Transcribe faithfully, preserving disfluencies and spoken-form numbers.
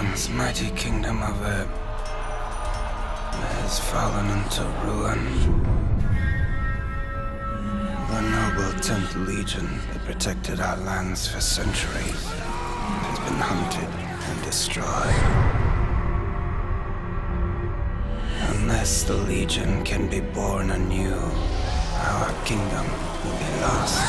This mighty kingdom of Ebb has fallen into ruin. The noble tenth Legion that protected our lands for centuries has been hunted and destroyed. Unless the Legion can be born anew, our kingdom will be lost.